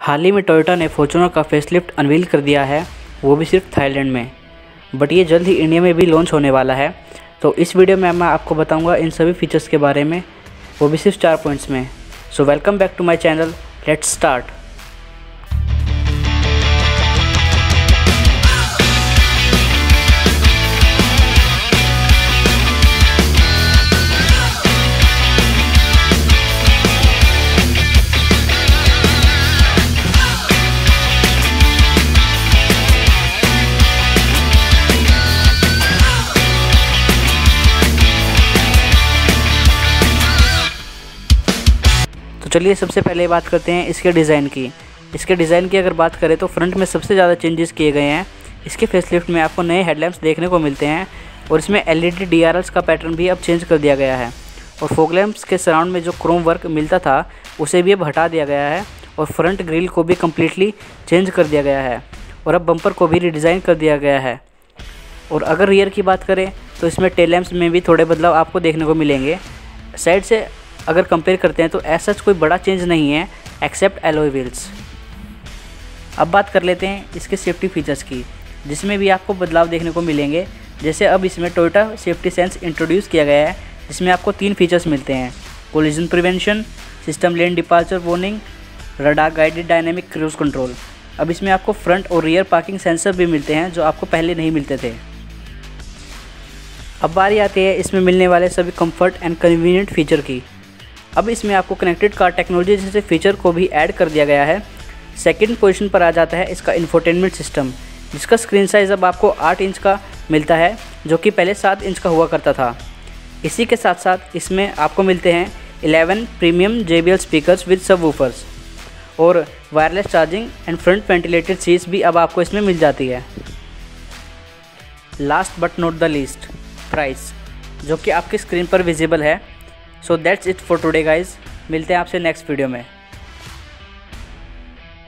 हाल ही में टोयोटा ने फॉर्च्यूनर का फेसलिफ्ट अनवील कर दिया है, वो भी सिर्फ थाईलैंड में। बट ये जल्द ही इंडिया में भी लॉन्च होने वाला है। तो इस वीडियो में मैं आपको बताऊंगा इन सभी फीचर्स के बारे में, वो भी सिर्फ 4 पॉइंट्स में। So welcome back to my channel, let's start. तो चलिए सबसे पहले बात करते हैं इसके डिज़ाइन की। इसके डिज़ाइन की अगर बात करें तो फ्रंट में सबसे ज़्यादा चेंजेस किए गए हैं। इसके फेसलिफ्ट में आपको नए हेडलैम्प्स देखने को मिलते हैं और इसमें LED DRLs का पैटर्न भी अब चेंज कर दिया गया है। और फॉग लैम्प्स के सराउंड में जो क्रोम वर्क मिलता था उसे भी अब हटा दिया गया है और फ्रंट ग्रिल को भी कम्प्लीटली चेंज कर दिया गया है और अब बम्पर को भी रिडिज़ाइन कर दिया गया है। और अगर रियर की बात करें तो इसमें टेल लैम्प्स में भी थोड़े बदलाव आपको देखने को मिलेंगे। साइड से अगर कंपेयर करते हैं तो ऐसा कोई बड़ा चेंज नहीं है एक्सेप्ट एलॉय व्हील्स। अब बात कर लेते हैं इसके सेफ्टी फीचर्स की, जिसमें भी आपको बदलाव देखने को मिलेंगे। जैसे अब इसमें टोयोटा सेफ्टी सेंस इंट्रोड्यूस किया गया है, जिसमें आपको 3 फीचर्स मिलते हैं: collision prevention, system lane departure warning, radar guided dynamic cruise control. अब इसमें आपको फ्रंट और रियर पार्किंग सेंसर भी मिलते हैं जो आपको पहले नहीं मिलते थे। अब बारी आती है इसमें मिलने वाले सभी कंफर्ट एंड कन्वीनियंट फीचर की। अब इसमें आपको कनेक्टेड कार टेक्नोलॉजी जैसे फीचर को भी ऐड कर दिया गया है। सेकंड पोजीशन पर आ जाता है इसका इंफोटेनमेंट सिस्टम, जिसका स्क्रीन साइज़ अब आपको 8 इंच का मिलता है, जो कि पहले 7 इंच का हुआ करता था। इसी के साथ साथ इसमें आपको मिलते हैं 11 premium JBL speakers with subwoofers और wireless charging and front ventilated seats भी अब आपको इसमें मिल जाती है। Last but not the least, price, जो कि आपकी स्क्रीन पर विजिबल है। So that's it for today guys. मिलते हैं आपसे नेक्स्ट वीडियो में।